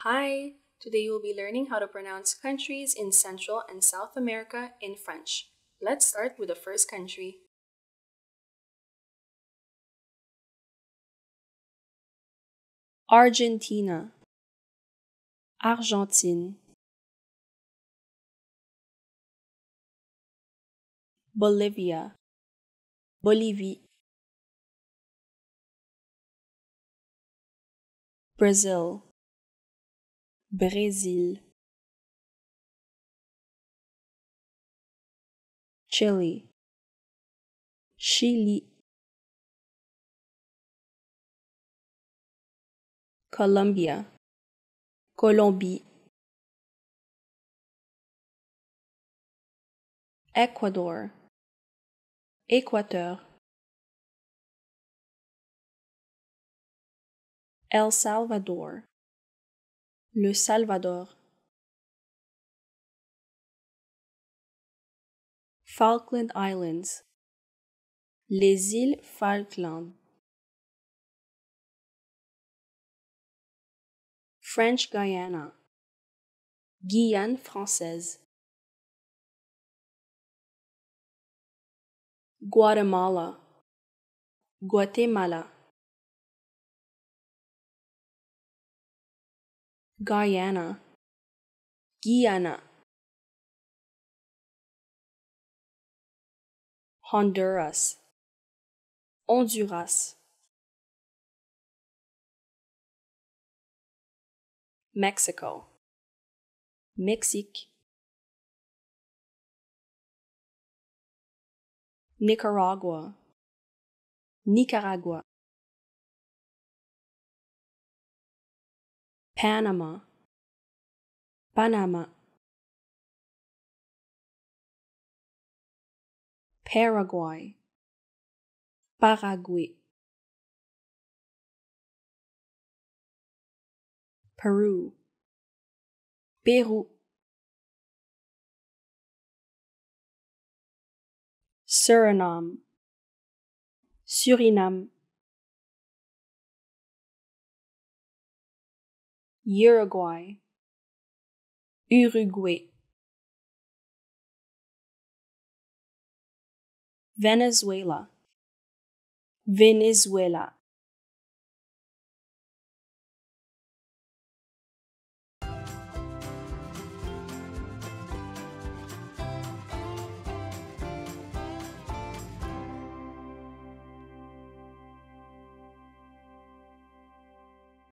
Hi! Today you'll be learning how to pronounce countries in Central and South America in French. Let's start with the first country. Argentina, Argentine, Bolivia, Bolivie, Brazil, Brésil, Chile, Chili, Colombia, Colombie, Ecuador, Équateur, El Salvador, Le Salvador, Falkland Islands, les îles Falkland, French Guiana, Guyane française, Guatemala, Guatemala, Guyana, Guyana, Honduras, Honduras, Mexico, Mexique, Nicaragua, Nicaragua, Panama, Panama, Paraguay, Paraguay, Peru, Peru, Suriname, Suriname, Uruguay, Uruguay, Venezuela, Venezuela,